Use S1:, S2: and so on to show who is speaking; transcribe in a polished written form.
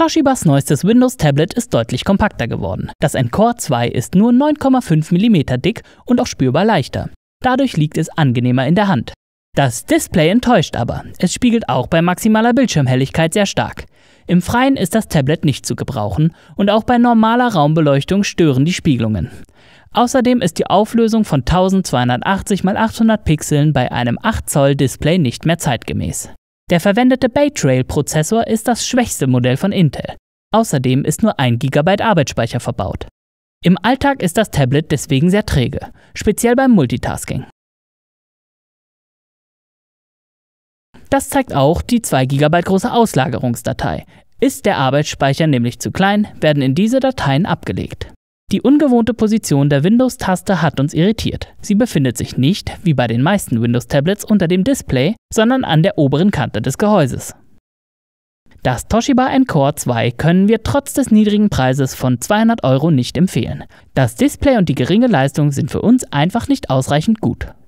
S1: Toshibas neuestes Windows-Tablet ist deutlich kompakter geworden. Das Encore 2 ist nur 9,5 mm dick und auch spürbar leichter. Dadurch liegt es angenehmer in der Hand. Das Display enttäuscht aber. Es spiegelt auch bei maximaler Bildschirmhelligkeit sehr stark. Im Freien ist das Tablet nicht zu gebrauchen und auch bei normaler Raumbeleuchtung stören die Spiegelungen. Außerdem ist die Auflösung von 1280 x 800 Pixeln bei einem 8 Zoll Display nicht mehr zeitgemäß. Der verwendete Bay Trail Prozessor ist das schwächste Modell von Intel. Außerdem ist nur 1 GB Arbeitsspeicher verbaut. Im Alltag ist das Tablet deswegen sehr träge, speziell beim Multitasking. Das zeigt auch die 2 GB große Auslagerungsdatei. Ist der Arbeitsspeicher nämlich zu klein, werden in diese Dateien abgelegt. Die ungewohnte Position der Windows-Taste hat uns irritiert. Sie befindet sich nicht, wie bei den meisten Windows-Tablets, unter dem Display, sondern an der oberen Kante des Gehäuses. Das Toshiba Encore 2 können wir trotz des niedrigen Preises von 200 € nicht empfehlen. Das Display und die geringe Leistung sind für uns einfach nicht ausreichend gut.